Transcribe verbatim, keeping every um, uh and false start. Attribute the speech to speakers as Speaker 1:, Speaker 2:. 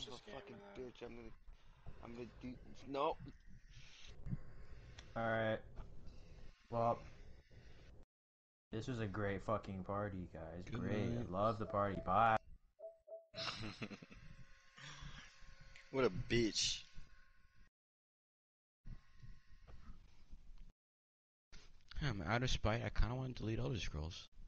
Speaker 1: of a
Speaker 2: this game,
Speaker 1: fucking
Speaker 2: man.
Speaker 1: bitch. I'm gonna, I'm gonna do. No.
Speaker 3: Alright. Well, this was a great fucking party, guys.
Speaker 2: Good
Speaker 3: Great. I
Speaker 2: night.
Speaker 3: love the party. Bye.
Speaker 2: What a bitch. I'm out of spite. I kind of want to delete Elder Scrolls.